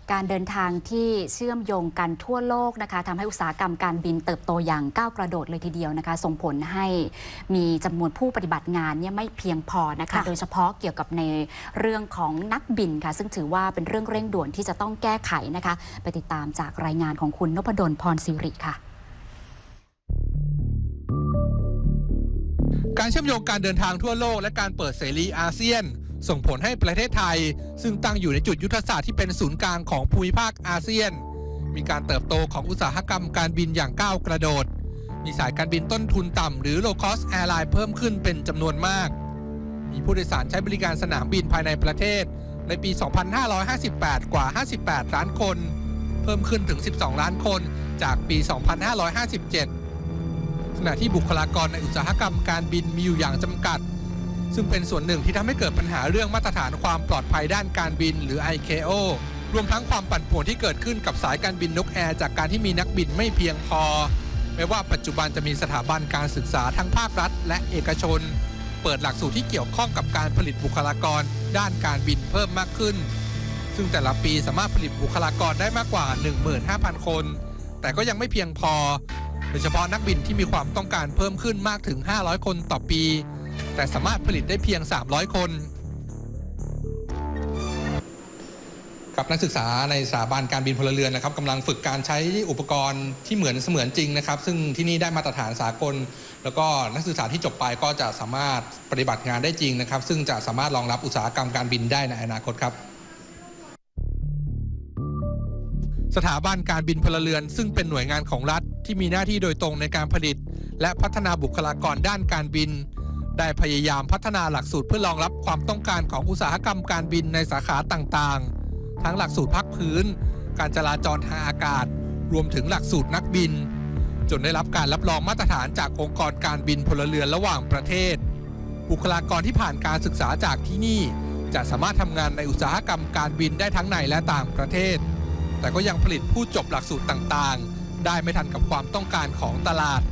การเดินทางที่เชื่อมโยงกันทั่วโลกนะคะทำให้อุตสาหกรรมการบินเติบโตอย่างก้าวกระโดดเลยทีเดียวนะคะส่งผลให้มีจำนวนผู้ปฏิบัติงานเนี่ยไม่เพียงพอนะคะโดยเฉพาะเกี่ยวกับในเรื่องของนักบินค่ะซึ่งถือว่าเป็นเรื่องเร่งด่วนที่จะต้องแก้ไขนะคะไปติดตามจากรายงานของคุณนพดลพรศิริค่ะการเชื่อมโยงการเดินทางทั่วโลกและการเปิดเสรีอาเซียนส่งผลให้ประเทศไทยซึ่งตั้งอยู่ในจุดยุทธศาสตร์ที่เป็นศูนย์กลางของภูมิภาคอาเซียนมีการเติบโตของอุตสาหกรรมการบินอย่างก้าวกระโดดมีสายการบินต้นทุนต่ำหรือ low cost airline เพิ่มขึ้นเป็นจำนวนมากมีผู้โดยสารใช้บริการสนามบินภายในประเทศในปี 2558 กว่า 58 ล้านคนเพิ่มขึ้นถึง 12 ล้านคนจากปี 2557 ขณะที่บุคลากรในอุตสาหกรรมการบินมีอยู่อย่างจำกัดซึ่งเป็นส่วนหนึ่งที่ทำให้เกิดปัญหาเรื่องมาตรฐานความปลอดภัยด้านการบินหรือ ICAO รวมทั้งความปั่นป่วนที่เกิดขึ้นกับสายการบินนกแอร์จากการที่มีนักบินไม่เพียงพอแม้ว่าปัจจุบันจะมีสถาบันการศึกษาทั้งภาครัฐและเอกชนเปิดหลักสูตรที่เกี่ยวข้องกับการผลิตบุคลากรด้านการบินเพิ่มมากขึ้นซึ่งแต่ละปีสามารถผลิตบุคลากรได้มากกว่า 15,000 คนแต่ก็ยังไม่เพียงพอโดยเฉพาะนักบินที่มีความต้องการเพิ่มขึ้นมากถึง 500 คนต่อปีแต่สามารถผลิตได้เพียง 300 คนกับนักศึกษาในสถาบันการบินพลเรือนนะครับกำลังฝึกการใช้อุปกรณ์ที่เหมือนจริงนะครับซึ่งที่นี่ได้มาตรฐานสากลแล้วก็นักศึกษาที่จบไปก็จะสามารถปฏิบัติงานได้จริงนะครับซึ่งจะสามารถรองรับอุตสาหกรรมการบินได้ในอนาคตครับสถาบันการบินพลเรือนซึ่งเป็นหน่วยงานของรัฐที่มีหน้าที่โดยตรงในการผลิตและพัฒนาบุคลากรด้านการบินได้พยายามพัฒนาหลักสูตรเพื่อรองรับความต้องการของอุตสาหกรรมการบินในสาขาต่างๆทั้งหลักสูตรภาคพื้นการจราจรทางอากาศรวมถึงหลักสูตรนักบินจนได้รับการรับรองมาตรฐานจากองค์กรการบินพลเรือนระหว่างประเทศบุคลากรที่ผ่านการศึกษาจากที่นี่จะสามารถทำงานในอุตสาหกรรมการบินได้ทั้งในและต่างประเทศแต่ก็ยังผลิตผู้จบหลักสูตรต่างๆได้ไม่ทันกับความต้องการของตลาด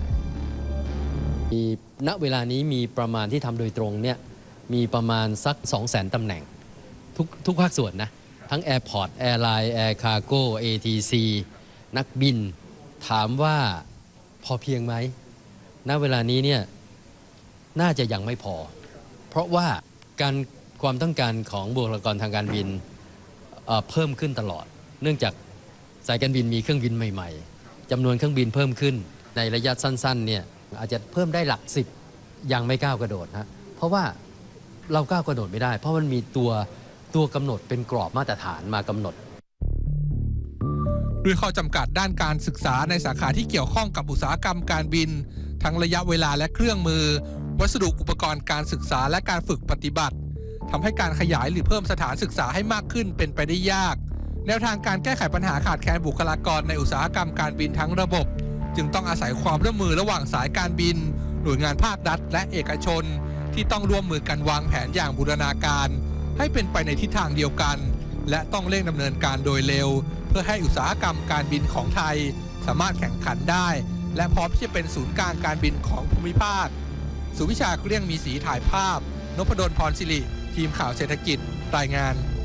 ณเวลานี้มีประมาณที่ทำโดยตรงเนี่ยมีประมาณสัก 200,000 ตำแหน่งทุกภาคส่วนนะทั้ง Airport Airline Air Cargo ATC นักบินถามว่าพอเพียงไหมณเวลานี้เนี่ยน่าจะยังไม่พอเพราะว่าความต้องการของบุคลากรทางการบินเพิ่มขึ้นตลอดเนื่องจากสายการบินมีเครื่องบินใหม่ๆจำนวนเครื่องบินเพิ่มขึ้นในระยะสั้นๆเนี่ยอาจจะเพิ่มได้หลัก10ยังไม่ก้าวกระโดดนะเพราะว่าเราก้าวกระโดดไม่ได้เพราะมันมีตัวกำหนดเป็นกรอบมาตรฐานมากำหนดด้วยข้อจำกัดด้านการศึกษาในสาขาที่เกี่ยวข้องกับอุตสาหกรรมการบินทั้งระยะเวลาและเครื่องมือวัสดุอุปกรณ์การศึกษาและการฝึกปฏิบัติทำให้การขยายหรือเพิ่มสถานศึกษาให้มากขึ้นเป็นไปได้ยากแนวทางการแก้ไขปัญหาขาดแคลนบุคลากรในอุตสาหกรรมการบินทั้งระบบจึงต้องอาศัยความร่วมมือระหว่างสายการบินหน่วยงานภาครัฐและเอกชนที่ต้องร่วมมือกันวางแผนอย่างบูรณาการให้เป็นไปในทิศทางเดียวกันและต้องเร่งดำเนินการโดยเร็วเพื่อให้อุตสาหกรรมการบินของไทยสามารถแข่งขันได้และพร้อมที่จะเป็นศูนย์กลางการบินของภูมิภาคสุวิชาเกลี้ยงมีศรีถ่ายภาพนพดลพรศิริทีมข่าวเศรษฐกิจรายงาน